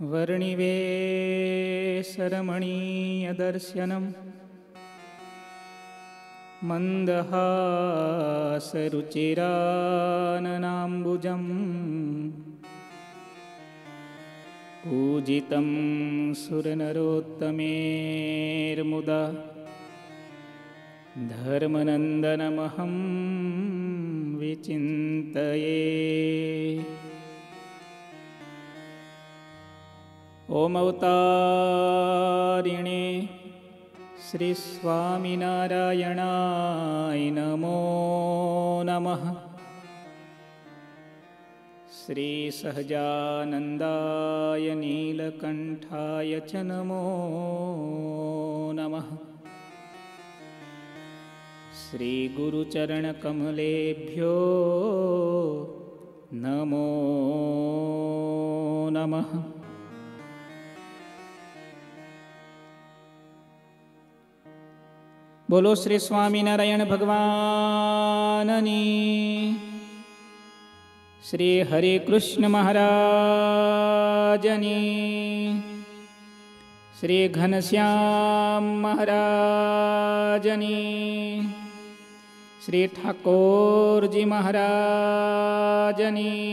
वर्णिवेशरमणीयदर्शनं मन्दहासरुचिराननाम्बुजं पूजितं सुरनरोत्तमेर्मुदा धर्मनन्दनमहं विचिन्तये। ओम अवतारिणे श्री स्वामिनारायणाय नमो नमः। श्री सहजानन्दाय नीलकण्ठाय च नमो नमः। श्री गुरुचरणकमलेभ्यो नमो नमः। बोलो श्री स्वामिनारायण भगवाननी, श्री हरे कृष्ण महाराजनी, श्री घनश्याम महाराजनी, श्री ठाकुर जी महाराजनी।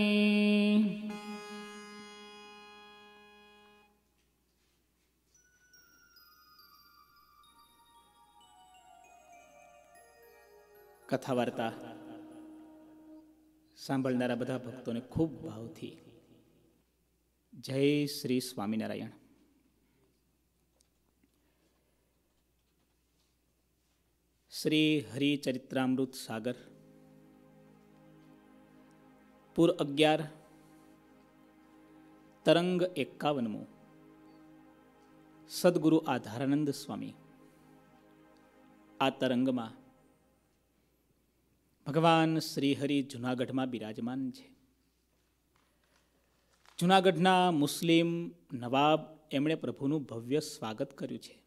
कथा वार्ता सांभळनारा बधा भक्तों खूब भावथी जय श्री स्वामिनारायण। श्री हरिचरित्रामृत सागर पूर 11 तरंग 51 सद्गुरु आधारानंद स्वामी। आ तरंग में भगवान श्रीहरि जूनागढ़ में बिराजमान है। जूनागढ़ना मुस्लिम नवाब एमणे प्रभुनु भव्य स्वागत कर्यु छे।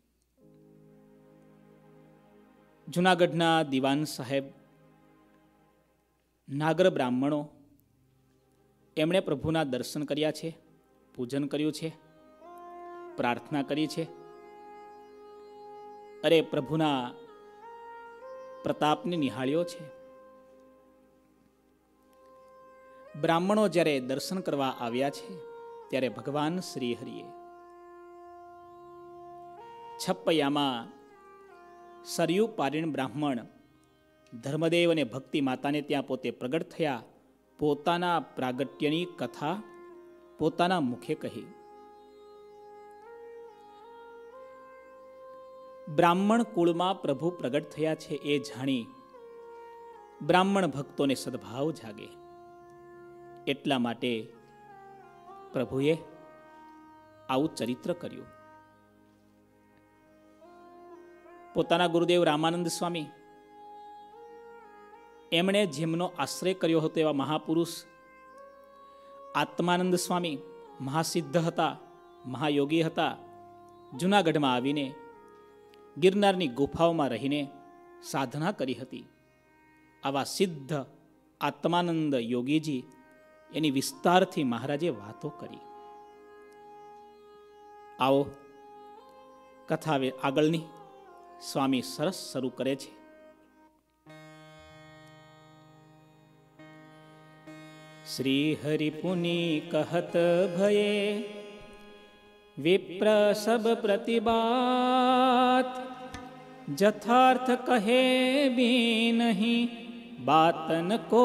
जूनागढ़ना दीवान साहेब नागर ब्राह्मणों एमणे प्रभुना दर्शन कर्या छे, पूजन कर्यु छे, प्रार्थना करी छे। अरे प्रभुना प्रतापने निहाळ्यो छे। ब्राह्मणों जયારે दर्शन करवा आव्या छे त्यारे भगवान श्रीहरिए छप्पैयामां सरयू पारीण ब्राह्मण धर्मदेव ने भक्ति माताने त्यां पोते प्रगट थया पोताना प्रागट्यनी कथा पोताना मुखे कही। ब्राह्मण कुळमां प्रभु प्रगट थया छे ए जाणी ब्राह्मण भक्तोने सद्भाव जागे। એટલા માટે પ્રભુએ આવું ચરિત્ર કર્યું। પોતાના ગુરુદેવ રામાનંદ સ્વામી એમણે જેમનો આશ્રય કર્યો હતો એવા મહાપુરુષ આત્માનંદ સ્વામી મહાસિદ્ધ હતા, મહાયોગી હતા। જૂનાગઢમાં આવીને ગિરનારની ગુફાઓમાં રહીને સાધના કરી હતી। આવા સિદ્ધ આત્માનંદ યોગીજી એની વિસ્તારથી મહારાજે વાતો કરી। आओ कथा આગળની स्वामी सरस શરૂ કરે છે। श्री हरि पुनि कहत भये विप्र सब प्रतिबात यथार्थ कहे भी नहीं बातन को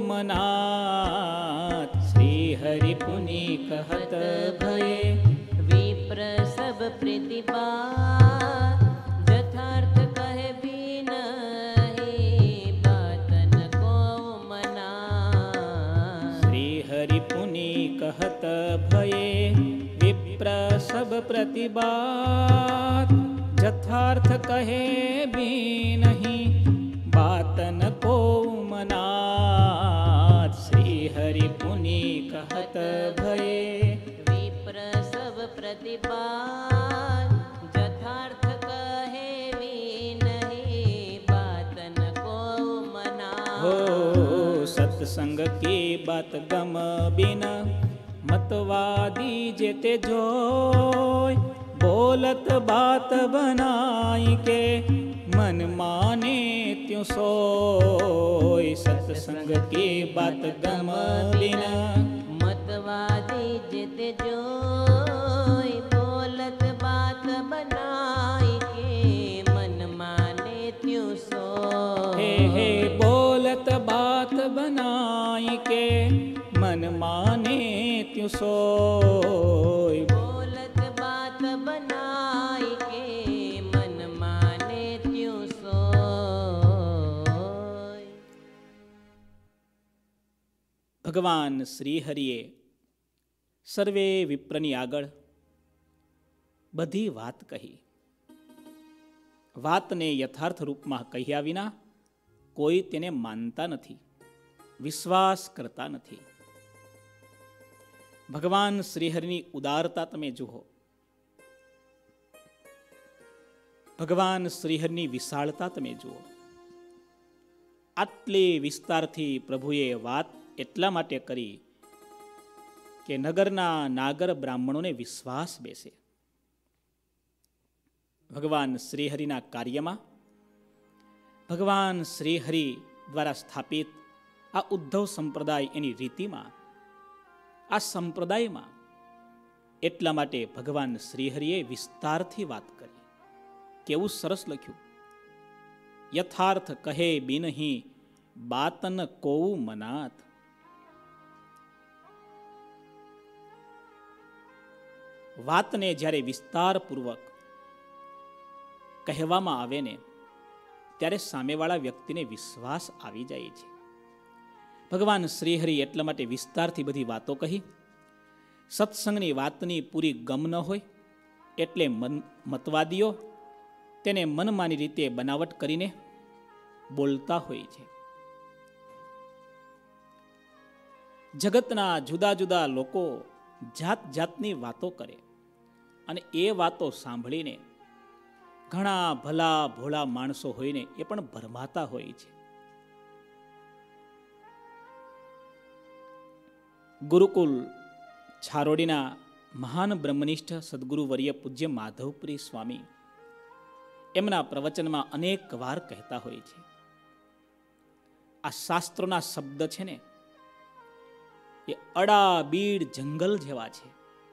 मनात। श्री हरि पुनि कहत भये विप्र सब प्रतिबात यथार्थ कहे भी नहीं बातन को मनात। श्री हरि पुनि कहत भये विप्र सब प्रतिबात यथार्थ कहे भी नहीं बातन को मनात। श्री हरि पुनि कहत भये विप्र सब प्रतिबात यथार्थ कहे भी नहीं बातन को मनात। हो सत्संग की बात गम बिना मतवादी जेते जोय बोलत बात बनाई के मन माने त्यों सोय सत्संग की बात गम बिना मतवादी जित जोय बोलत बात बनाई के मन माने त्यों सोय हे बोलत बात बनाई के मन माने त्यों सोय बोलत बात बनाई के मन माने त्यों सोय। ભગવાન શ્રી હરિએ સર્વે વિપ્રની આગળ બધી વાત કહી. વાતને યથાર્થ રૂપમાં કહ્યા વિના કોઈ તેને માનતા નથી, વિશ્વાસ કરતા નથી. ભગવાન શ્રીહરિની ઉદારતા તમે જુઓ, ભગવાન શ્રીહરિની વિશાળતા તમે જુઓ. આટલી વિસ્તારથી પ્રભુએ વાત એટલા માટે કરી કે નગરના નાગર બ્રાહ્મણોને વિશ્વાસ બેસે. ભગવાન શ્રીહરિના કાર્યમાં, ભગવાન શ્રીહરિ દ્વારા સ્થાપિત આ ઉદ્ધવ સંપ્રદાય એની રીતિમાં, આ સંપ્રદાયમાં એટલા માટે ભગવાન શ્રીહરિએ વિસ્તારથી વાત કરી. કેવું સરસ લખ્યું, યથાર્થ કહે બિનહી બાતન કોઉ મનાત. વાતને જ્યારે વિસ્તારપૂર્વક કહેવામાં આવે ને ત્યારે સામેવાળા વ્યક્તિને વિશ્વાસ આવી જાય છે. ભગવાન શ્રીહરિ એટલા માટે વિસ્તારથી બધી વાતો કહી. સત્સંગની વાતની પૂરી ગમ ન હોય એટલે મતવાદીઓ તેને મનમાની રીતે બનાવટ કરીને બોલતા હોય છે. જગતના જુદા જુદા લોકો જાત જાતની વાતો કરે અને એ વાતો સાંભળીને ઘણા ભલા ભોળા માણસો હોઈને એ પણ ભરમાતા હોય છે. ગુરુકુલ છારોડીના મહાન બ્રહ્મનિષ્ઠ સદગુરુ વર્ય પૂજ્ય માધવપુરી સ્વામી એમના પ્રવચનમાં અનેક વાર કહેતા હોય છે, આ શાસ્ત્રોના શબ્દ છે ને એ અડાબીડ જંગલ જેવા છે.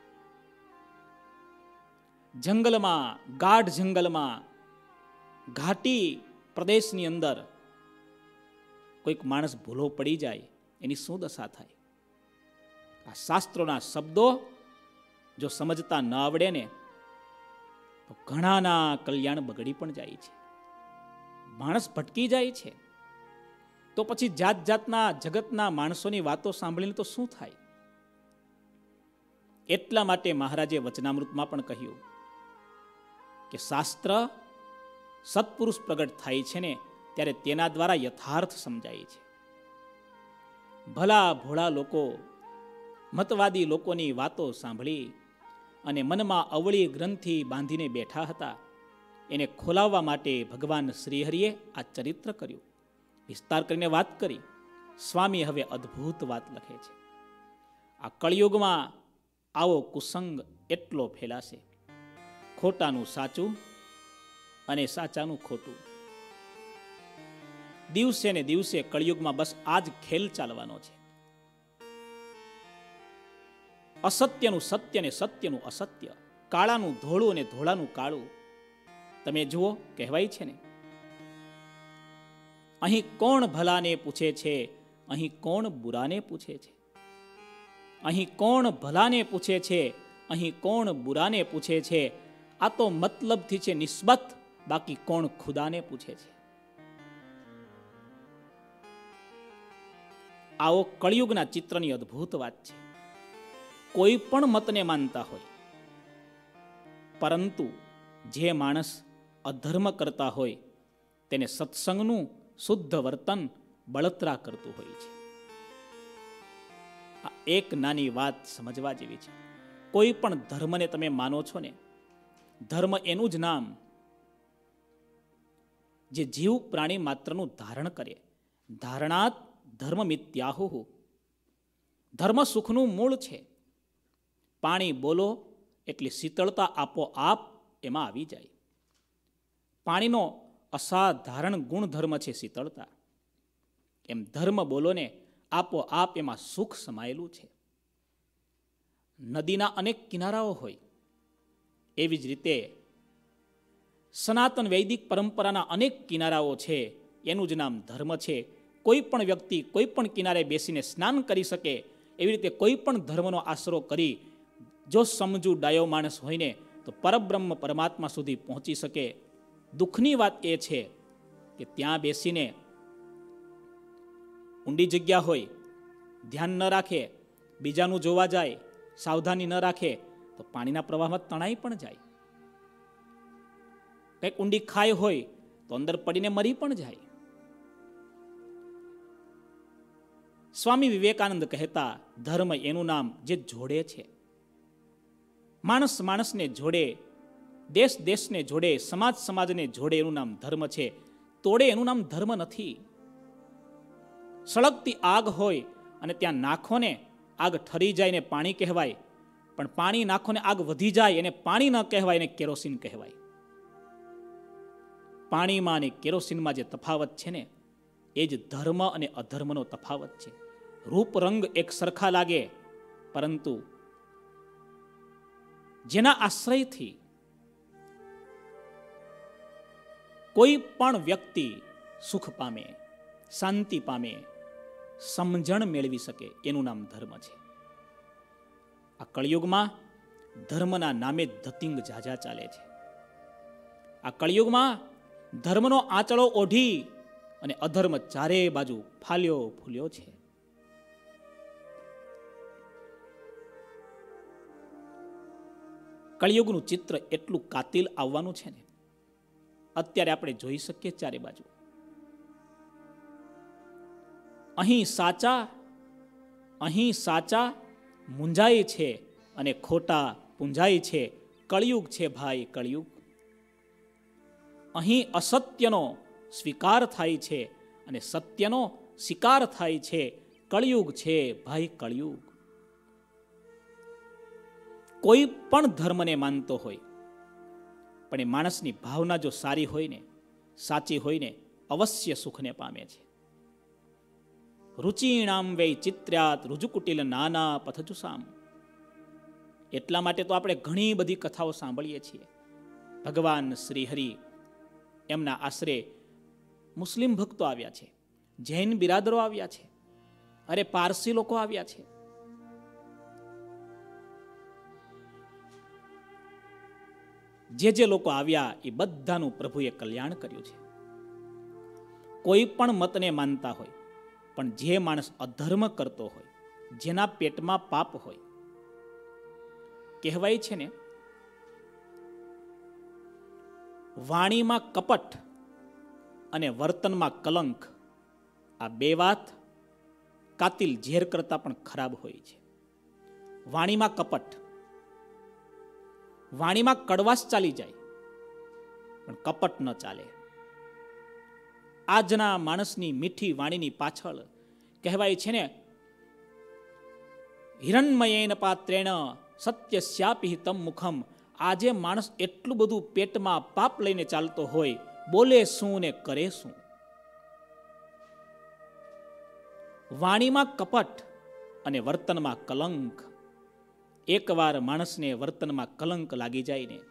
જંગલમાં, ગાઢ જંગલમાં, ઘાટી પ્રદેશની અંદર કોઈક માણસ ભૂલો પડી જાય એની શું દશા થાય? આ શાસ્ત્રોના શબ્દો જો સમજતા ન આવડે ને તો ઘણાના કલ્યાણ બગડી પણ જાય છે, માણસ ભટકી જાય છે. તો પછી જાત જાતના જગતના માણસોની વાતો સાંભળીને તો શું થાય? એટલા માટે મહારાજે વચનામૃતમાં પણ કહ્યું કે શાસ્ત્ર સત્પુરુષ પ્રગટ થાય છે ને ત્યારે તેના દ્વારા યથાર્થ સમજાય છે. ભલા ભોળા લોકો મતવાદી લોકોની વાતો સાંભળી અને મનમાં અવળી ગ્રંથિ બાંધીને બેઠા હતા, એને ખોલાવવા માટે ભગવાન શ્રીહરિએ આ ચરિત્ર કર્યું, વિસ્તાર કરીને વાત કરી. સ્વામી હવે અદ્ભુત વાત લખે છે, આ કળિયુગમાં આવો કુસંગ એટલો ફેલાશે, ખોટાનું સાચું અને સાચાનું ખોટું. દિવસે ને દિવસે કળિયુગમાં બસ આ જ ખેલ ચાલવાનો છે. અસત્યનું સત્ય ને સત્યનું અસત્ય, કાળાનું ધોળું અને ધોળાનું કાળું. તમે જુઓ, કહેવાય છે ને, અહીં કોણ ભલાને પૂછે છે, અહીં કોણ બુરાને પૂછે છે. અહીં કોણ ભલાને પૂછે છે, અહીં કોણ બુરાને પૂછે છે. આ તો મતલબથી છે નિસ્બત, બાકી કોણ ખુદાને પૂછે છે. આવો કળિયુગના ચિત્રની અદ્ભુત વાત છે. કોઈ પણ મતને માનતા હોય, પરંતુ જે માણસ અધર્મ કરતા હોય તેને સત્સંગનું શુદ્ધ વર્તન બળતરા કરતું હોય છે. આ એક નાની વાત સમજવા જેવી છે. કોઈ પણ ધર્મને તમે માનો છો ને, ધર્મ એનું જ નામ જે જીવ પ્રાણી માત્રનું ધારણ કરે. ધારણાત ધર્મ મિત્યાહુ. ધર્મ સુખનું મૂળ છે. પાણી બોલો એટલી શીતળતા આપોઆપ એમાં આવી જાય. પાણીનો અસાધારણ ગુણધર્મ છે શીતળતા. એમ ધર્મ બોલો ને આપોઆપ એમાં સુખ સમાયેલું છે. નદીના અનેક કિનારાઓ હોય, એવી જ રીતે સનાતન વૈદિક પરંપરાના અનેક કિનારાઓ છે, એનું જ નામ ધર્મ છે. કોઈ પણ વ્યક્તિ કોઈ પણ કિનારે બેસીને સ્નાન કરી શકે, એવી રીતે કોઈ પણ ધર્મનો આશરો કરી જો સમજુ ડાયો માણસ હોય ને તો પરબ્રહ્મ પરમાત્મા સુધી પહોંચી શકે. દુઃખની વાત એ છે કે ત્યાં બેસીને ઊંડી જગ્યા હોય, ધ્યાન ન રાખે, બીજાનું જોવા જાય, સાવધાની ન રાખે તો પાણીના પ્રવાહમાં તણાઈ પણ જાય. કંઈક ઊંડી ખાઈ હોય તો અંદર પડીને મરી પણ જાય. સ્વામી વિવેકાનંદ કહેતા, ધર્મ એનું નામ જે જોડે છે. માણસ માણસને જોડે, દેશ દેશને જોડે, સમાજ સમાજને જોડે, એનું નામ ધર્મ છે. તોડે એનું નામ ધર્મ નથી. સળગતી આગ હોય અને ત્યાં નાખો ને આગ ઠરી જાય ને પાણી કહેવાય, પણ પાણી નાખો ને આગ વધી જાય એને પાણી ન કહેવાય, એને કેરોસીન કહેવાય. પાણીમાં અને કેરોસીનમાં જે તફાવત છે ને એ જ ધર્મ અને અધર્મનો તફાવત છે. રૂપ રંગ એક સરખા લાગે, પરંતુ જેના આશ્રયથી કોઈ પણ વ્યક્તિ સુખ પામે, શાંતિ પામે, સમજણ મેળવી શકે, એનું નામ ધર્મ છે. આ કળિયુગમાં ધર્મના નામે ધતિંગ ઝાઝા ચાલે છે. આ કળિયુગમાં ધર્મનો આંચળો ઓઢી અને અધર્મ ચારે બાજુ ફાલ્યો ફૂલ્યો છે. કળિયુગનું ચિત્ર એટલું કાતિલ આવવાનું છે ને, અત્યારે આપણે જોઈ શકીએ ચારે બાજુ. અહીં સાચા મૂંઝાય છે અને ખોટા પૂંજાય છે. કળિયુગ છે ભાઈ, કળિયુગ. અહીં અસત્યનો સ્વીકાર થાય છે અને સત્યનો સ્વીકાર થાય છે. કળિયુગ છે ભાઈ, કળિયુગ. કોઈ પણ ધર્મને માનતો હોય, પણ એ માણસની ભાવના જો સારી હોય ને, સાચી હોય ને, અવશ્ય સુખને પામે છે. રુચિણામ વૈ ચિત્ર્યાત રુજુકુટિલ નાના પથજુસામ. એટલા માટે તો આપણે ઘણી બધી કથાઓ સાંભળીએ છીએ. ભગવાન શ્રી હરિ એમના આશરે મુસ્લિમ ભક્તો આવ્યા છે, જૈન બિરાદરો આવ્યા છે, અરે પારસી લોકો આવ્યા છે. જે લોકો આવ્યા એ બધાનું પ્રભુએ કલ્યાણ કર્યું છે. કોઈ પણ મતને માનતા હોય, પણ જે માણસ અધર્મ કરતો હોય, જેના પેટમાં પાપ હોય, કહેવાય છે ને, વાણીમાં કપટ અને વર્તનમાં કલંક, આ બે વાત કાતિલ ઝેર કરતા પણ ખરાબ હોય છે. વાણીમાં કપટ, વાણીમાં કડવાશ ચાલી જાય, પણ કપટ ન ચાલે. આજના માણસની મીઠી વાણીની પાછળ કહેવાય છે ને, હિરણમયેન પાત્રેણ સત્યસ્યાપિ તમ મુખમ. આજે માણસ એટલું બધું પેટમાં પાપ લઈને ચાલતો હોય, બોલે શું ને કરે શું. વાણીમાં કપટ અને વર્તનમાં કલંક. એકવાર માણસને વર્તનમાં કલંક લાગી જાય ને,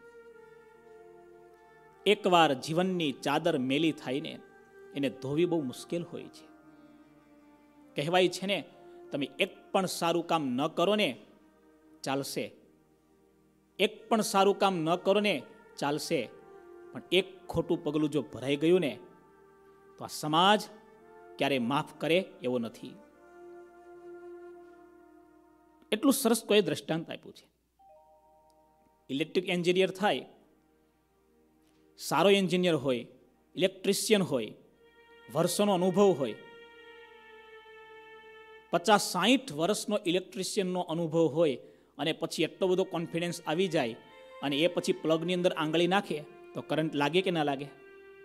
એકવાર જીવનની ચાદર મેલી થાય ને, એને ધોવી બહુ મુશ્કેલ હોય છે. કહેવાય છે ને, તમે એક પણ સારું કામ ન કરો ને ચાલશે, એક પણ સારું કામ ન કરો ને ચાલશે, પણ એક ખોટું પગલું જો ભરાઈ ગયું ને તો આ સમાજ ક્યારેય માફ કરે એવો નથી. એટલું સરસ કોઈ દ્રષ્ટાંત આપ્યું છે. ઇલેક્ટ્રિક એન્જિનિયર થાય, સારો એન્જિનિયર હોય, ઇલેક્ટ્રિશિયન હોય, વર્ષોનો અનુભવ હોય, 50-60 વર્ષનો ઇલેક્ટ્રિશિયનનો અનુભવ હોય, અને પછી એટલો બધો કોન્ફિડન્સ આવી જાય અને એ પછી પ્લગની અંદર આંગળી નાખે તો કરંટ લાગે કે ના લાગે?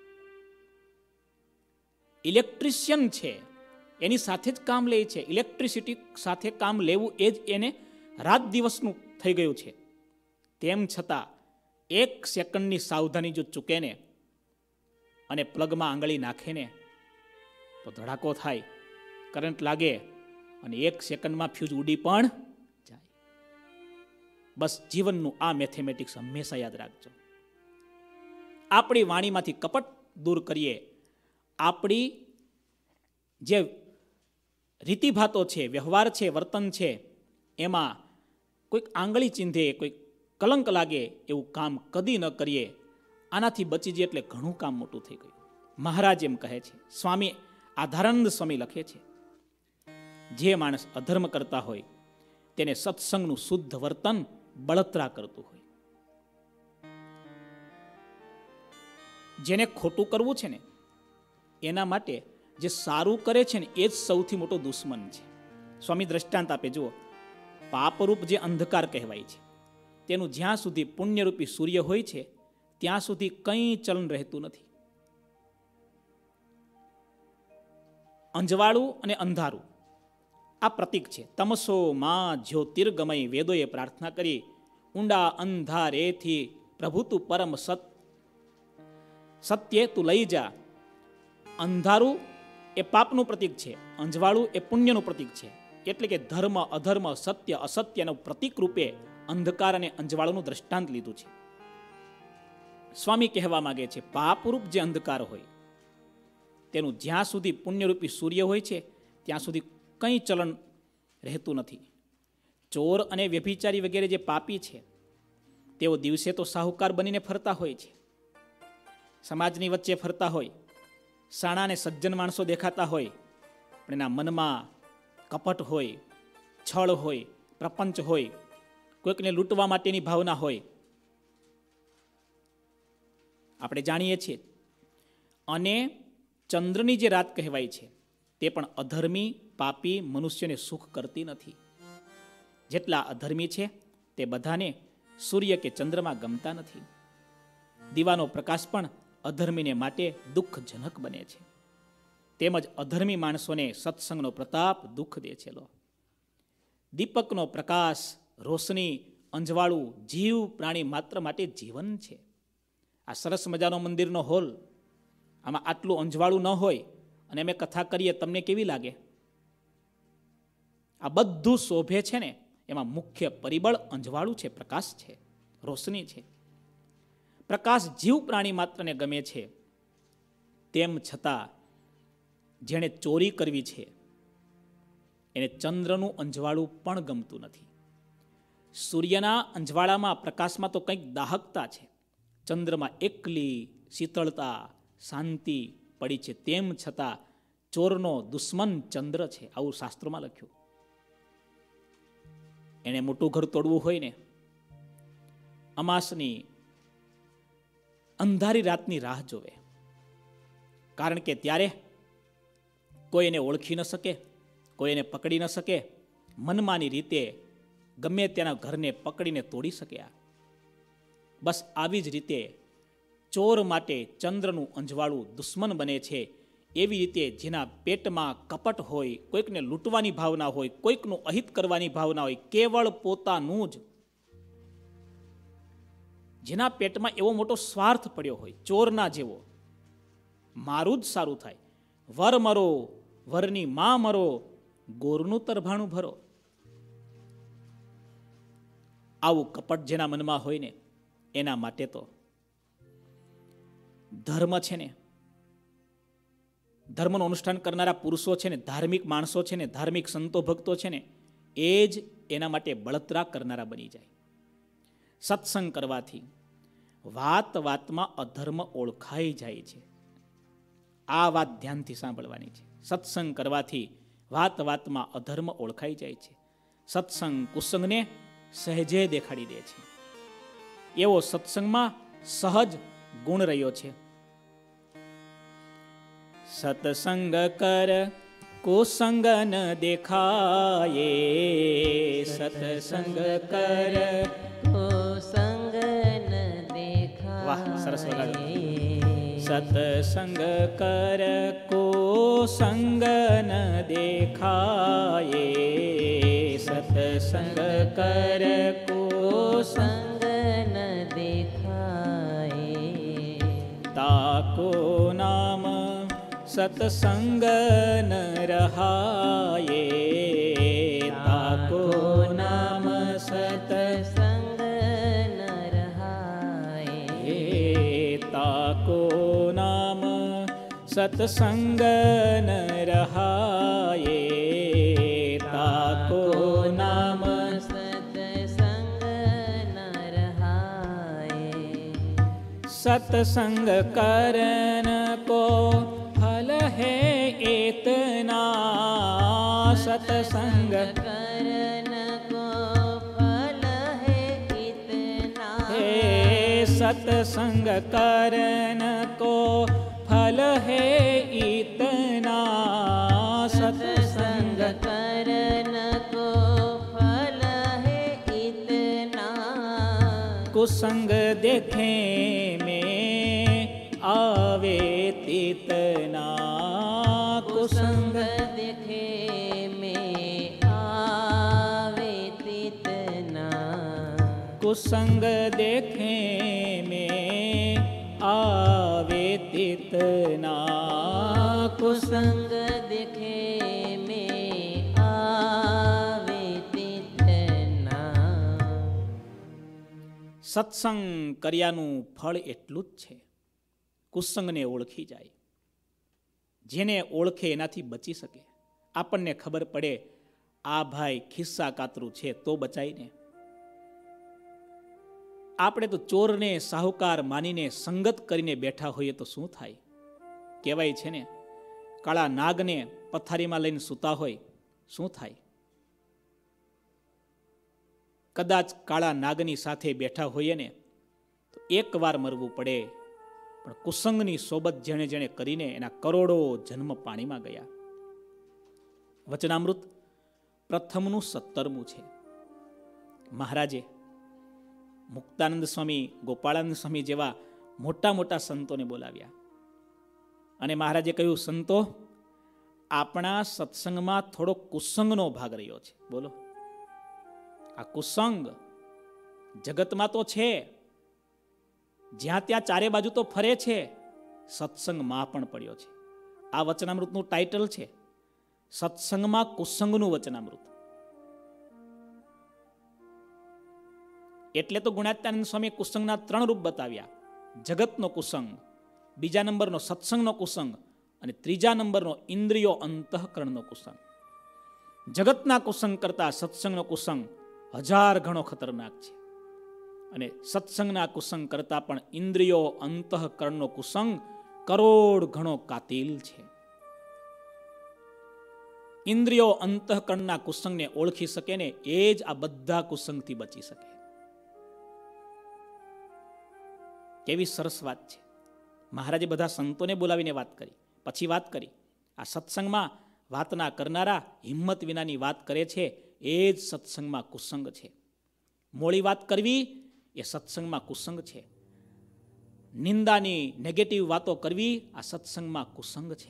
ઇલેક્ટ્રિશિયન છે, એની સાથે જ કામ લે છે. ઇલેક્ટ્રિસિટી સાથે કામ લેવું એ જ એને રાત દિવસનું થઈ ગયું છે, તેમ છતાં 1 સેકન્ડની સાવધાની જો ચૂકે ને અને પ્લગમાં આંગળી નાખે ને તો ધડાકો થાય, કરંટ લાગે અને 1 સેકન્ડમાં ફ્યુઝ ઉડી પણ જાય. બસ જીવનનું આ મેથેમેટિક્સ હંમેશા યાદ રાખજો. આપણી વાણીમાંથી કપટ દૂર કરીએ, આપણી જે રીતિભાતો છે, વ્યવહાર છે, વર્તન છે, એમાં કોઈક આંગળી ચીંધે, કોઈક કલંક લાગે એવું કામ કદી ન કરીએ. આનાથી બચી જઈએ એટલે ઘણું કામ મોટું થઈ ગયું. મહારાજ એમ કહે છે, સ્વામી આધારાનંદ સ્વામી લખે છે, જે માણસ અધર્મ કરતા હોય તેને સત્સંગનું શુદ્ધ વર્તન બળતરા કરતું હોય. જેને ખોટું કરવું છે ને એના માટે જે સારું કરે છે ને એ જ સૌથી મોટો દુશ્મન છે. સ્વામી દ્રષ્ટાંત આપે, જુઓ, પાપરૂપ જે અંધકાર કહેવાય છે તેનું જ્યાં સુધી પુણ્યરૂપી સૂર્ય હોય છે ત્યાં સુધી કંઈ ચલન રહેતું નથી. અંજવાળું અને અંધારું આ પ્રતીક છે. તમસો માં જ્યોતિર્ગમય વેદોએ પ્રાર્થના કરી, ઊંડા અંધારેથી પ્રભુ તું પરમ સત્ય તું લઈ જા. અંધારું એ પાપનું પ્રતીક છે, અંજવાળું એ પુણ્યનું પ્રતીક છે. એટલે કે ધર્મ અધર્મ, સત્ય અસત્યનું પ્રતીક રૂપે અંધકાર અને અંજવાળુનું દ્રષ્ટાંત લીધું છે. સ્વામી કહેવા માંગે છે, પાપરૂપ જે અંધકાર હોય તેનું જ્યાં સુધી પુણ્યરૂપી સૂર્ય હોય છે ત્યાં સુધી કંઈ ચલન રહેતું નથી. ચોર અને વ્યભિચારી વગેરે જે પાપી છે તેઓ દિવસે તો સાહુકાર બનીને ફરતા હોય છે, સમાજની વચ્ચે ફરતા હોય, સાણા અને સજ્જન માણસો દેખાતા હોય, પણ એના મનમાં કપટ હોય, છળ હોય, પ્રપંચ હોય, કોઈકને લૂંટવા માટેની ભાવના હોય. આપણે જાણીએ છીએ. અને ચંદ્રની જે રાત કહેવાય છે તે પણ અધર્મી પાપી મનુષ્યને સુખ કરતી નથી. જેટલા અધર્મી છે તે બધાને સૂર્ય કે ચંદ્રમાં ગમતા નથી. દીવાનો પ્રકાશ પણ અધર્મીને માટે દુઃખજનક બને છે. તેમજ અધર્મી માણસોને સત્સંગનો પ્રતાપ દુઃખ દે છે. દીપકનો પ્રકાશ, રોશની, અંજવાળું જીવ પ્રાણી માત્ર માટે જીવન છે. આ સરસ મજાનો મંદિરનો હોલ, આમાં આટલું અંજવાળું ન હોય અને અમે કથા કરીએ, તમને કેવી લાગે? આ બધું શોભે છે ને એમાં મુખ્ય પરિબળ અંજવાળું છે, પ્રકાશ છે, રોશની છે. પ્રકાશ જીવ પ્રાણી માત્રને ગમે છે. તેમ છતાં જેણે ચોરી કરવી છે એને ચંદ્રનું અંજવાળું પણ ગમતું નથી. સૂર્યના અંજવાળામાં, પ્રકાશમાં તો કંઈક દાહકતા છે, ચંદ્રમાં એકલી શીતળતા, શાંતિ પડી છે. તેમ છતાં ચોરનો દુશ્મન ચંદ્ર છે, આવું શાસ્ત્રોમાં લખ્યું. એને મોટું ઘર તોડવું હોય ને અમાસની અંધારી રાતની રાહ જોવે, કારણ કે ત્યારે કોઈ એને ઓળખી ન શકે, કોઈ એને પકડી ન શકે, મનમાની રીતે ગમે તેના ઘરને પકડીને તોડી શકે. બસ આવી જ રીતે ચોર માટે ચંદ્રનું અંજવાળું દુશ્મન બને છે. એવી રીતે જેના પેટમાં કપટ હોય, કોઈકને લૂંટવાની ભાવના હોય, કોઈકનું અહિત કરવાની ભાવના હોય, કેવળ પોતાનું જ, જેના પેટમાં એવો મોટો સ્વાર્થ પડ્યો હોય, ચોરના જેવો, મારું જ સારું થાય, વર મરો, વરની માં મરો, ગોરનું તરભાણું ભરો. આવું કપટ જેના મનમાં હોય ને એના માટે તો ધર્મ છે ને, ધર્મનું અનુષ્ઠાન કરનારા પુરુષો છે ને, ધાર્મિક માણસો છે ને, ધાર્મિક સંતો ભક્તો છે ને, એ જ એના માટે બળતરા કરનારા બની જાય. સત્સંગ કરવાથી વાત વાતમાં અધર્મ ઓળખાઈ જાય છે. આ વાત ધ્યાનથી સાંભળવાની છે. સત્સંગ કરવાથી વાત વાતમાં અધર્મ ઓળખાઈ જાય છે. સત્સંગ કુસંગને સહેજે દેખાડી દે છે. એવો સત્સંગમાં સહજ ગુણ રહ્યો છે. સત્સંગ કર કુસંગ ન દેખાયે, સત્સંગ કર કુસંગ ન દેખાય. વાહ, સરસ વગાડો. સતસંગ કર કો સંગ ન દેખાયે, સતસંગ કર કો સંગ સંગ ન દેખાય, તાકો નામ સતસંગ ન રહાયે, તાકો નામ સતસંગ ન રહાય, તાકો નામ સતસંગ ન રહાયે, તાકો નામ સતસંગ ન રહાય, સત્સંગ કરન કો ફલ હે એતના, સત્સંગ કરન કો ફલ હે ઇતના, હે સત્સંગ કરન કો ફલ હે ઇતના, સત્સંગ સત્સંગ કરન કો ફલ હે ઇતના, कुसंग देखे में आवे तीतना, कुसंग कुसंग देखे में आवे तितना, कुसंग देखे में आवे तीतना, कुसंग कुसंग देखे में आवे तितना, સત્સંગ કર્યાનું ફળ એટલું જ છે, કુસંગને ઓળખી જાય. જેને ઓળખે એનાથી બચી શકે. આપણને ખબર પડે આ ભાઈ ખિસ્સા કાતરું છે તો બચાય ને. આપણે તો ચોરને સાહુકાર માનીને સંગત કરીને બેઠા હોઈએ તો શું થાય? કહેવાય છે ને, કાળા નાગને પથારીમાં લઈને સૂતા હોય શું થાય? કદાચ કાળા નાગની સાથે બેઠા હોઈએ ને તો એક વાર મરવું પડે, પણ કુસંગની સોબત જેણે જેણે કરીને એના કરોડો જન્મ પાણીમાં ગયા. વચનામૃત પ્રથમનું 17મું છે. મહારાજે મુક્તાનંદ સ્વામી, ગોપાળાનંદ સ્વામી જેવા મોટા મોટા સંતોને બોલાવ્યા અને મહારાજે કહ્યું, સંતો, આપણા સત્સંગમાં થોડો કુસંગનો ભાગ રહ્યો છે. બોલો, આ કુસંગ જગતમાં તો છે, જ્યાં ત્યાં ચારે બાજુ તો ફરે છે, સત્સંગમાં પણ પડ્યો છે. આ વચનામૃતનું ટાઇટલ છે, સત્સંગમાં કુસંગનું વચનામૃત. એટલે તો ગુણાત્યાનંદ સ્વામી કુસંગના 3 રૂપ બતાવ્યા: જગતનો કુસંગ, બીજા નંબરનો સત્સંગનો કુસંગ અને ત્રીજા નંબરનો ઇન્દ્રિયો અંતઃકરણનો કુસંગ. જગતના કુસંગ કરતા સત્સંગનો કુસંગ 1000 ગણો ખતરનાક છે, અને સત્સંગના કુસંગ કરતા પણ ઇન્દ્રિયો અંતઃકરણનો કુસંગ કરોડ ગણો કાતિલ છે. ઇન્દ્રિયો અંતઃકરણના કુસંગને ઓળખી શકે ને એ જ આ બધા કુસંગથી બચી શકે. કેવી સરસ વાત છે. મહારાજે બધા સંતોને બોલાવીને વાત કરી, પછી વાત કરી આ સત્સંગમાં વાતના કરનારા હિંમત વિનાની વાત કરે છે, એ જ સત્સંગમાં કુસંગ છે. મોડી વાત કરવી એ સત્સંગમાં કુસંગ છે. નિંદાની નેગેટિવ વાતો કરવી આ સત્સંગમાં કુસંગ છે.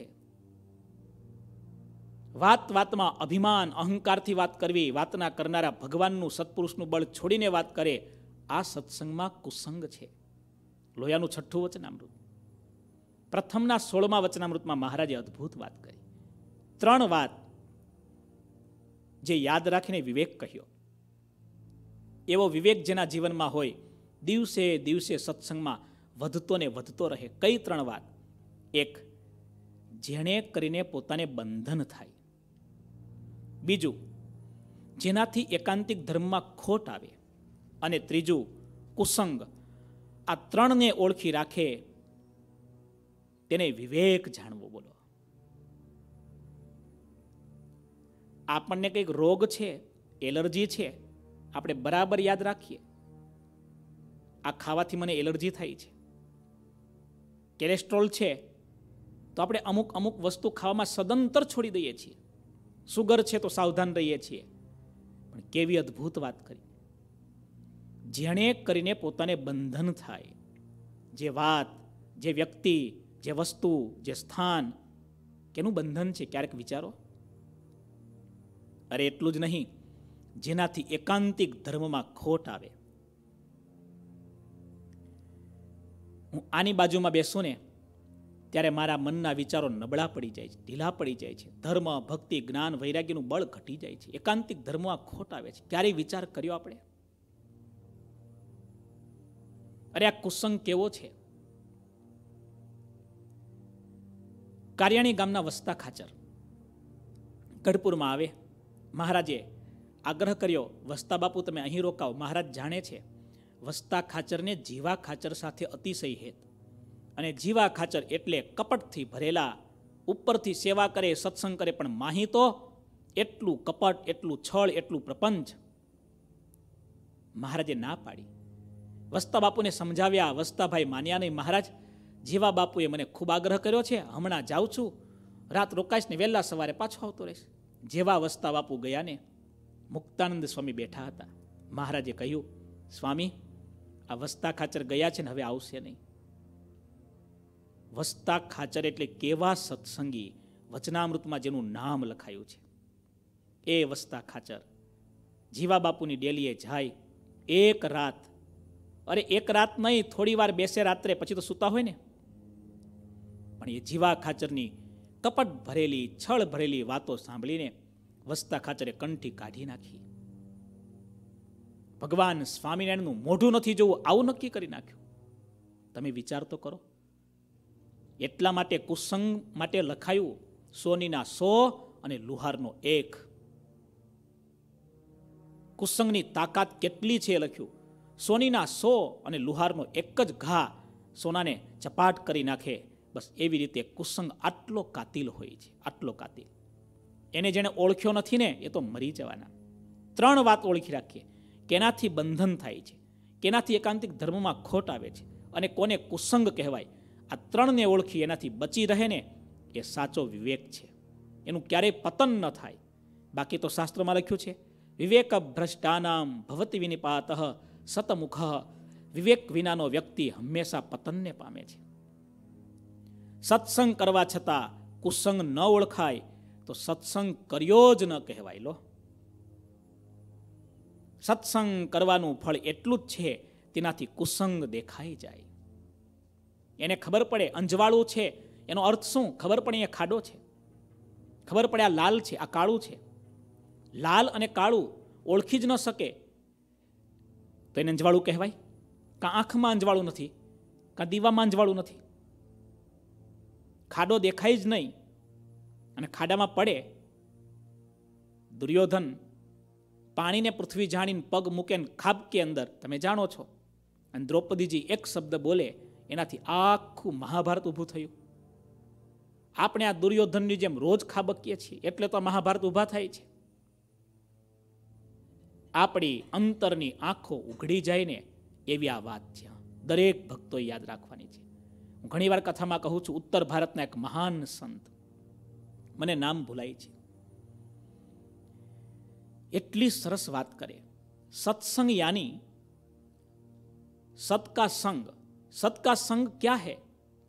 વાત વાતમાં અભિમાન અહંકારથી વાત કરવી, વાતના કરનારા ભગવાનનું સત્પુરુષનું બળ છોડીને વાત કરે, આ સત્સંગમાં કુસંગ છે. લોયાનું 6ઠું વચનામૃત. પ્રથમના 16મા વચનામૃતમાં મહારાજે અદ્ભુત વાત કરી. 3 વાત જે યાદ રાખીને વિવેક કહ્યો. એવો વિવેક જેના જીવનમાં હોય, દિવસે દિવસે સત્સંગમાં વધતો ને વધતો રહે. કઈ 3 વાત? 1, જેણે કરીને પોતાને બંધન થાય. બીજું, જેનાથી એકાંતિક ધર્મમાં ખોટ આવે. અને ત્રીજું, કુસંગ. આ 3ને ઓળખી રાખે તેને વિવેક જાણવો. બોલો, આપણને કંઈક રોગ છે, એલર્જી છે, આપણે બરાબર યાદ રાખીએ, આ ખાવાથી મને એલર્જી થાય છે. કોલેસ્ટ્રોલ છે તો આપણે અમુક અમુક વસ્તુ ખાવામાં સદંતર છોડી દઈએ છીએ. સુગર છે તો સાવધાન રહીએ છીએ. પણ કેવી અદ્ભુત વાત કરી. જેણે કરીને પોતાને બંધન થાય, જે વાત, જે વ્યક્તિ, જે વસ્તુ, જે સ્થાન, કેનું બંધન છે ક્યારેક વિચારો. અરે એટલું જ નહીં, જેનાથી એકાંતિક ધર્મમાં ખોટ આવે. હું આની બાજુમાં બેસું ને ત્યારે મારા મનના વિચારો નબળા પડી જાય છે, ઢીલા પડી જાય છે. ધર્મ, ભક્તિ, જ્ઞાન, વૈરાગ્યનું બળ ઘટી જાય છે. એકાંતિક ધર્મમાં ખોટ આવે છે. ક્યારેય વિચાર કર્યો આપણે? અરે આ કુસંગ કેવો છે? કારિયાણી ગામના વસ્તા ખાચર ગઢપુરમાં આવે. મહારાજે આગ્રહ કર્યો, વસ્તા બાપુ તમે અહીં રોકાઓ. મહારાજ જાણે છે વસ્તા ખાચરને જીવા ખાચર સાથે અતિશય હેત. અને જીવા ખાચર એટલે કપટથી ભરેલા, ઉપરથી સેવા કરે, સત્સંગ કરે, પણ માહી તો એટલું કપટ, એટલું છળ, એટલું પ્રપંચ. મહારાજે ના પાડી. વસ્તા બાપુને સમજાવ્યા, વસ્તાભાઈ માન્યા નહીં. મહારાજ, જીવા બાપુએ મને ખૂબ આગ્રહ કર્યો છે, હમણાં જાઉં છું, રાત રોકાઈશ ને વહેલા સવારે પાછો આવતો રહીશ. જેવા વસ્તા બાપુ ગયા ને, મુક્તાનંદ સ્વામી બેઠા હતા. મહારાજે કહ્યું, સ્વામી, આ વસ્તા ખાચર ગયા છે ને હવે આવશે નહીં. વસ્તા ખાચર એટલે કેવા સત્સંગી, વચનામૃતમાં જેનું નામ લખાયું છે એ વસ્તા ખાચર જીવા બાપુની ડેલીએ જાય. એક રાત, અરે એક રાત નહીં, થોડી વાર બેસે રાત્રે, પછી તો સૂતા હોય ને. પણ એ જીવા ખાચરની કપટ ભરેલી, છળ ભરેલી વાતો સાંભળીને વસ્તા ખાચરે કંઠી કાઢી નાખી. ભગવાન સ્વામિનારાયણનું મોઢું નથી જોવું, આવું નક્કી કરી નાખ્યું. તમે વિચાર તો કરો. એટલા માટે કુસંગ માટે લખાયું, સોનીના 100 અને લુહારનો 1. કુસંગની તાકાત કેટલી છે લખ્યું. સોનીના 100 અને લુહારનો એક જ ઘા સોનાને ચપાટ કરી નાખે. બસ એવી રીતે કુસંગ આટલો કાતિલ હોય છે, આટલો કાતિલ. એને જેને ઓળખ્યો નથી ને એ તો મરી જવાના. 3 વાત ઓળખી રાખીએ, કેનાથી બંધન થાય છે, કેનાથી એકાંતિક ધર્મમાં ખોટ આવે છે, અને કોને કુસંગ કહેવાય. આ 3ને ઓળખી એનાથી બચી રહે ને એ સાચો વિવેક છે. એનું ક્યારેય પતન ન થાય. બાકી તો શાસ્ત્રમાં લખ્યું છે, વિવેક ભ્રષ્ટાનામ ભવતિ વિનિપાતઃ સતમુખ. વિવેક વિનાનો વ્યક્તિ હંમેશા પતનને પામે છે. સત્સંગ કરવા છતાં કુસંગ ન ઓળખાય તો સત્સંગ કર્યો જ ન કહેવાય. લો, સત્સંગ કરવાનું ફળ એટલું જ છે, તેનાથી કુસંગ દેખાઈ જાય. એને ખબર પડે અંજવાળું છે, એનો અર્થ શું? ખબર પડે એ ખાડો છે, ખબર પડે આ લાલ છે, આ કાળું છે. લાલ અને કાળું ઓળખી જ ન શકે તો એને અંજવાળું કહેવાય? કાં આંખમાં અંજવાળું નથી, કાં દીવામાં અંજવાળું નથી. ખાડો દેખાય જ નહીં અને ખાડામાં પડે. દુર્યોધન પાણીને પૃથ્વી જાણીને પગ મૂકે ખાબકે અંદર, તમે જાણો છો. અને દ્રૌપદીજી એક શબ્દ બોલે, એનાથી આખું મહાભારત ઊભું થયું. આપણે આ દુર્યોધનની જેમ રોજ ખાબકીએ છીએ એટલે તો મહાભારત ઊભા થાય છે. આપણી અંતરની આંખો ઉઘડી જાય ને એવી આ વાત છે. દરેક ભક્તોએ યાદ રાખવાની છે. હું ઘણી વાર કથામાં કહું છું, ઉત્તર ભારતના એક મહાન સંત, મને નામ ભૂલાય છે, એટલી સરસ વાત કરે. सत्संग यानी सत का संग. सत का संग क्या है?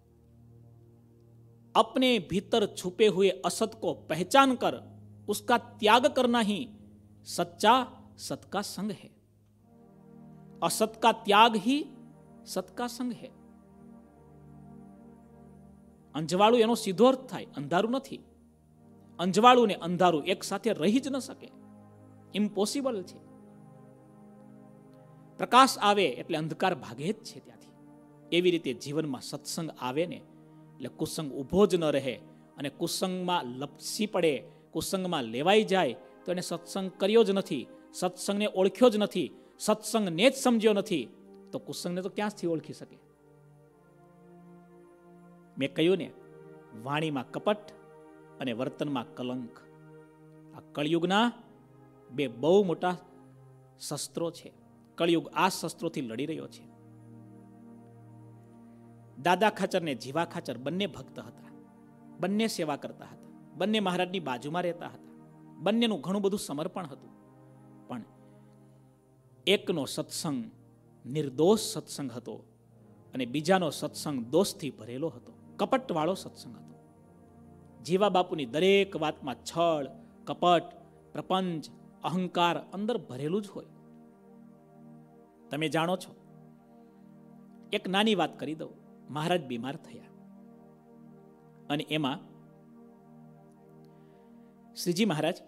अपने भीतर छुपे हुए असत को पहचान कर उसका त्याग करना ही सच्चा सत का संग है. असत का त्याग ही सत का संग है. અંજવાળું એનો સીધો અર્થ થાય, અંધારું નથી. અંજવાળું ને અંધારું એક સાથે રહી જ ન શકે, ઇમ્પોસિબલ છે. પ્રકાશ આવે એટલે અંધકાર ભાગે જ છે ત્યાંથી. એવી રીતે જીવનમાં સત્સંગ આવે ને એટલે કુસંગ ઊભો જ ન રહે, અને કુસંગમાં લપસી પડે, કુસંગમાં લેવાઈ જાય તો એને સત્સંગ કર્યો જ નથી, સત્સંગને ઓળખ્યો જ નથી, સત્સંગને જ સમજ્યો નથી, તો કુસંગને તો ક્યાંથી ઓળખી શકે? મેં કહ્યું ને, વાણીમાં કપટ અને વર્તનમાં કલંક, આ કળિયુગના બે બહુ મોટા શસ્ત્રો છે. કળિયુગ આ શસ્ત્રોથી લડી રહ્યો છે. દાદા ખાચર ને જીવા ખાચર બંને ભક્ત હતા, બંને સેવા કરતા હતા, બંને મહારાજની બાજુમાં રહેતા હતા, બંનેનું ઘણું બધું સમર્પણ હતું. પણ એકનો સત્સંગ નિર્દોષ સત્સંગ હતો અને બીજાનો સત્સંગ દોષથી ભરેલો હતો. કપટવાળો સત્સંગ હતો. જીવા બાપુની દરેક વાતમાં છળ, કપટ, પ્રપંચ, અહંકાર અંદર ભરેલું જ હોય. તમે જાણો છો, એક નાની વાત કરી દઉં. મહારાજ બીમાર થયા અને એમાં શ્રીજી મહારાજ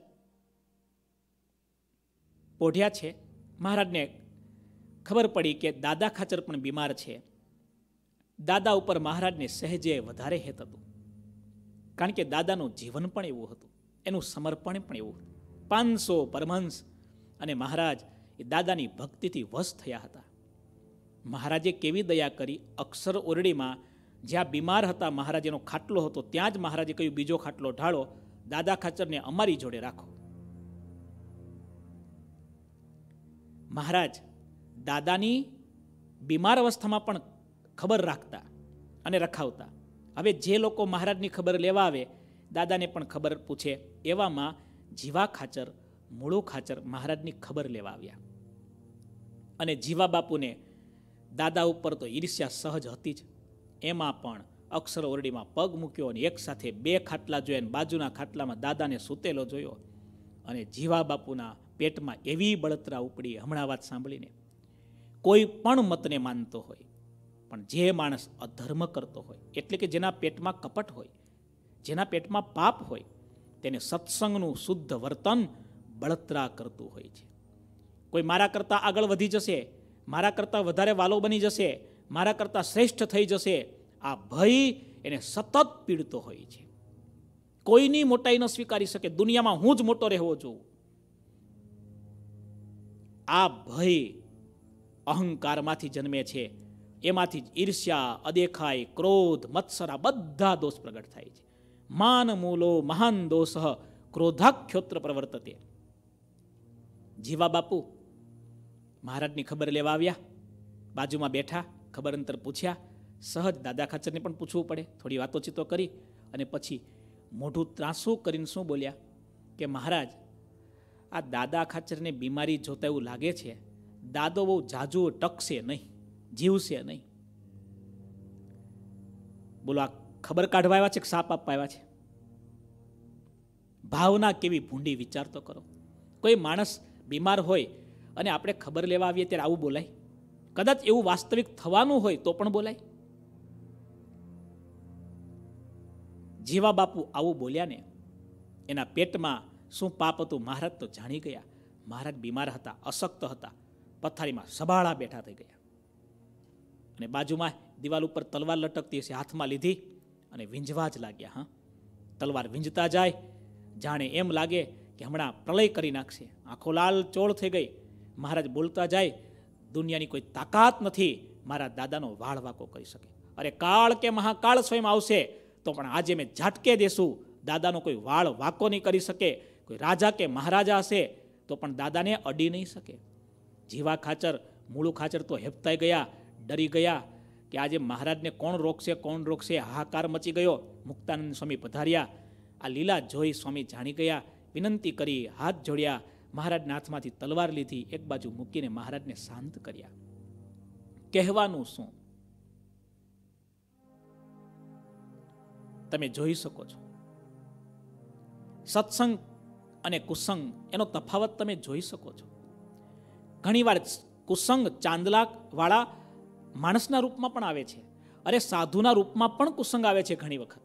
પોઢ્યા છે. મહારાજને ખબર પડી કે દાદા ખાચર પણ બીમાર છે. દાદા ઉપર મહારાજને સહેજે વધારે હેત હતું, કારણ કે દાદાનું જીવન પણ એવું હતું, એનું સમર્પણ પણ એવું હતું. 500 પરમહંસ અને મહારાજ એ દાદાની ભક્તિથી વશ થયા હતા. મહારાજે કેવી દયા કરી, અક્ષર ઓરડીમાં જ્યાં બીમાર હતા મહારાજનો ખાટલો હતો, ત્યાં જ મહારાજે કહ્યું બીજો ખાટલો ઢાળો, દાદા ખાચરને અમારી જોડે રાખો. મહારાજ દાદાની બીમાર અવસ્થામાં પણ ખબર રાખતા અને રખાવતા. હવે જે લોકો મહારાજની ખબર લેવા આવે, દાદાને પણ ખબર પૂછે. એવામાં જીવા ખાચર, મૂળો ખાચર મહારાજની ખબર લેવા આવ્યા. અને જીવા બાપુને દાદા ઉપર તો ઈર્ષ્યા સહજ હતી જ. એમાં પણ અક્ષર ઓરડીમાં પગ મૂક્યો અને એક સાથે 2 ખાટલા જોયા અને બાજુના ખાટલામાં દાદાને સૂતેલો જોયો. અને જીવા બાપુના પેટમાં એવી બળતરા ઉપડી. હમણાં વાત સાંભળીને, કોઈ પણ મતને માનતો હોય, પણ જે માણસ અધર્મ કરતો હોય, એટલે કે જેના પેટમાં કપટ હોય, જેના પેટમાં પાપ હોય, તેને સત્સંગનું શુદ્ધ વર્તન બળતરા કરતું હોય છે. કોઈ મારા કરતાં આગળ વધી જશે, મારા કરતાં વધારે વાલો બની જશે, મારા કરતાં શ્રેષ્ઠ થઈ જશે, આ ભય એને સતત પીડતો હોય છે. કોઈની મોટાઈ ન સ્વીકારી શકે, દુનિયામાં હું જ મોટો રહેવો છું. આ ભય અહંકારમાંથી જન્મે છે. એમાંથી જ ઈર્ષ્યા, અદેખાઈ, ક્રોધ, મત્સર, આ બધા દોષ પ્રગટ થાય છે. માન મૂલો મહાન દોષ ક્રોધાખ્યોત્ર પ્રવર્તતે. જીવા બાપુ મહારાજની ખબર લેવા આવ્યા, બાજુમાં બેઠા, ખબર અંતર પૂછ્યા. સહજ દાદા ખાચરને પણ પૂછવું પડે, થોડી વાતોચીતો કરી અને પછી મોઢું ત્રાસું કરીને શું બોલ્યા કે મહારાજ, આ દાદા ખાચરને બીમારી જોતા એવું લાગે છે, દાદો બહુ જાજુ ટકશે નહીં, જીવશે નહીં. બોલો, આ ખબર કાઢવા આવ્યા છે કે સાપ આપવા આવ્યા છે? ભાવના કેવી ભૂંડી, વિચાર તો કરો. કોઈ માણસ બીમાર હોય અને આપણે ખબર લેવા આવીએ ત્યારે આવું બોલાય? કદાચ એવું વાસ્તવિક થવાનું હોય તો પણ બોલાય? જીવા બાપુ આવું બોલ્યા ને, એના પેટમાં શું પાપ હતું મહારાજ તો જાણી ગયા. મહારાજ બીમાર હતા, અશક્ત હતા, પથારીમાં સભાળા બેઠા થઈ ગયા. અને બાજુમાં દિવાલ ઉપર તલવાર લટકતી હશે, હાથમાં લીધી અને વીંજવા જ લાગ્યા. હા, તલવાર વીંજતા જાય, જાણે એમ લાગે કે હમણાં પ્રલય કરી નાખશે. આંખો લાલ ચોળ થઈ ગઈ. મહારાજ બોલતા જાય, દુનિયાની કોઈ તાકાત નથી મારા દાદાનો વાળ વાકો કરી શકે. અરે કાળ કે મહાકાળ સ્વયં આવશે તો પણ આજે મેં ઝાટકે દેશું, દાદાનો કોઈ વાળ વાકો નહીં કરી શકે. કોઈ રાજા કે મહારાજા હશે તો પણ દાદાને અડી નહીં શકે. જીવા ખાચર, મૂળું ખાચર તો હેપતાઈ ગયા, ડરી ગયા કે આજે મહારાજને કોણ રોકશે, કોણ રોકશે. હાહાકાર મચી ગયો. મુક્તાનંદ સ્વામી પધાર્યા. આ લીલા જોઈ સ્વામી જાણી ગયા, વિનંતી કરી, હાથ જોડ્યા, મહારાજના હાથમાંથી તલવાર લીધી, એક બાજુ મૂકીને મહારાજને શાંત કર્યા. કહેવાનું શું? તમે જોઈ શકો છો, સત્સંગ અને કુસંગ એનો તફાવત તમે જોઈ શકો છો. ઘણીવાર કુસંગ ચાંદલા વાળા માણસના રૂપમાં પણ આવે છે. અરે સાધુના રૂપમાં પણ કુસંગ આવે છે ઘણી વખત.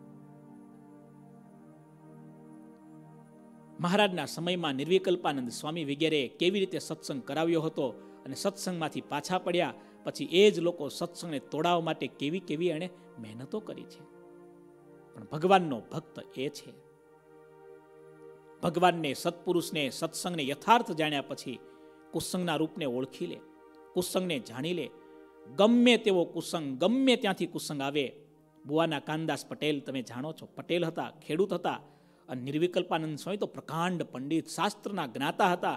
મહારાજના સમયમાં નિર્વિકલ્પાનંદ સ્વામી વગેરે કેવી રીતે સત્સંગ કરાવ્યો હતો અને સત્સંગમાંથી પાછા પડ્યા પછી એ જ લોકો સત્સંગને તોડાવવા માટે કેવી કેવી એણે મહેનતો કરી છે. પણ ભગવાનનો ભક્ત એ છે, ભગવાનને, સત્પુરુષને, સત્સંગને યથાર્થ જાણ્યા પછી કુસંગના રૂપને ઓળખી લે, કુસંગને જાણી લે. ગમે તેવો કુસંગ, ગમે ત્યાંથી કુસંગ આવે. બુવાના કાનદાસ પટેલ તમે જાણો છો, પટેલ હતા, ખેડૂત હતા. અને નિર્વિકલ્પાનંદ સ્વામી તો પ્રકાંડ પંડિત, શાસ્ત્રના જ્ઞાતા હતા.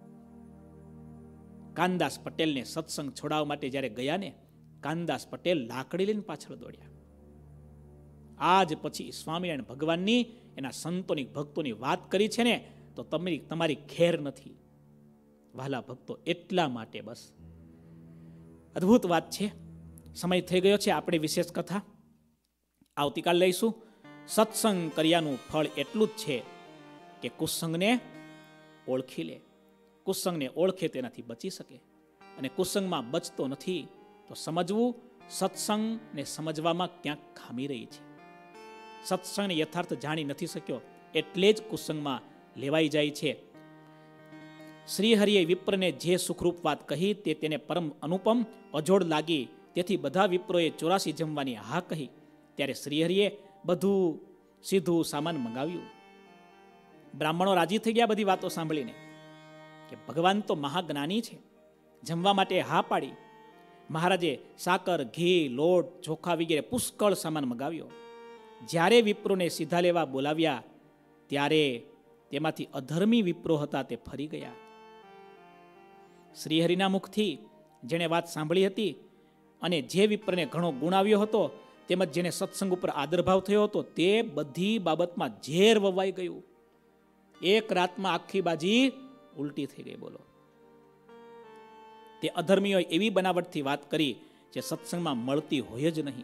કાનદાસ પટેલને સત્સંગ છોડાવવા માટે જ્યારે ગયા ને, કાનદાસ પટેલ લાકડી લઈને પાછળ દોડ્યા. આજ પછી સ્વામિનારાયણ ભગવાનની, એના સંતોની, ભક્તોની વાત કરી છે ને, તો તમારી ખેર નથી વહાલા ભક્તો. એટલા માટે બસ અદ્ભુત વાત છે. સમય થઈ ગયો છે. આપણે વિશેષ કથા આવતીકાલ લઈશું. સત્સંગ કર્યાનું ફળ એટલું જ છે કે કુસંગને ઓળખી લે, કુસંગને ઓળખે તેનાથી બચી શકે. અને કુસંગમાં બચતો નથી તો સમજવું સત્સંગને સમજવામાં ક્યાંક ખામી રહી છે. સત્સંગને યથાર્થ જાણી નથી શક્યો એટલે જ કુસંગમાં લેવાઈ જાય છે. શ્રીહરિએ વિપ્રને જે સુખરૂપ વાત કહી તે તેને પરમ અનુપમ અજોડ લાગી. તેથી બધા વિપ્રોએ 84 જમવાની હા કહી. ત્યારે શ્રીહરિએ બધું સીધું સામાન મંગાવ્યું. બ્રાહ્મણો રાજી થઈ ગયા બધી વાતો સાંભળીને કે ભગવાન તો મહાજ્ઞાની છે, જમવા માટે હા પાડી. મહારાજે સાકર, ઘી, લોટ, ચોખા વગેરે પુષ્કળ સામાન મંગાવ્યો. જ્યારે વિપ્રોને સીધા લેવા બોલાવ્યા ત્યારે તેમાંથી અધર્મી વિપ્રો હતા તે ફરી ગયા. શ્રીહરિના મુખથી જેણે વાત સાંભળી હતી અને જે વિપ્રને ઘણો ગુણ આવ્યો હતો તેમજ જેને સત્સંગ ઉપર આદરભાવ થયો હતો તે બધી બાબતમાં ઝેર વવાઈ ગયું. એક રાતમાં આખી બાજી ઉલટી થઈ ગઈ. બોલો, તે અધર્મીઓએ એવી બનાવટથી વાત કરી જે સત્સંગમાં મળતી હોય જ નહીં.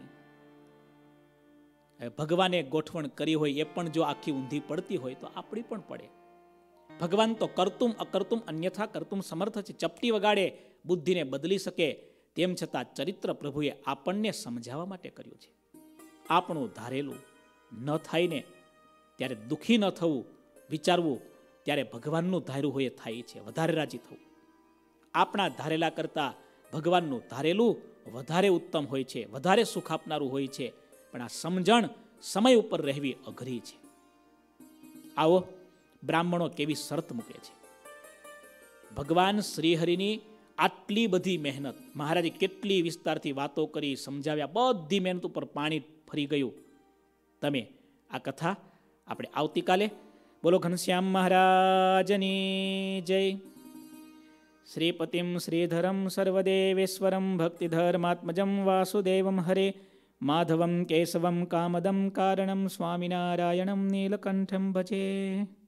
ભગવાને ગોઠવણ કરી હોય એ પણ જો આખી ઊંધી પડતી હોય તો આપણી પણ પડે. ભગવાન તો કરતુમ અકર્તુમ અન્યથા કરતુમ સમર્થ છે. ચપટી વગાડે બુદ્ધિને બદલી શકે. તેમ છતાં ચરિત્ર પ્રભુએ આપણને સમજાવવા માટે કર્યું છે. આપણું ધારેલું ન થાય ને ત્યારે દુઃખી ન થવું, વિચારવું ત્યારે ભગવાનનું ધાર્યું હોય એ થાય છે. વધારે રાજી થવું. આપણા ધારેલા કરતાં ભગવાનનું ધારેલું વધારે ઉત્તમ હોય છે, વધારે સુખ આપનારું હોય છે. પણ આ સમજણ સમય ઉપર રહેવી અઘરી છે. આવો બ્રાહ્મણો કેવી શરત મૂકે છે. ભગવાન શ્રીહરિની આટલી બધી મહેનત, મહારાજે કેટલી વિસ્તારથી વાતો કરી, સમજાવ્યા, બધી મહેનત ઉપર પાણી ફરી ગયું. તમે આ કથા આપણે આવતીકાલે બોલો ઘનશ્યામ મહારાજની જય. શ્રીપતિમ શ્રીધરમ સર્વદેવેશ્વરમ ભક્તિધર્માત્મજમ વાસુદેવમ હરે માધવમ કેશવમ કામદમ કારણમ સ્વામિનારાયણમ નીલકંઠમ ભજે.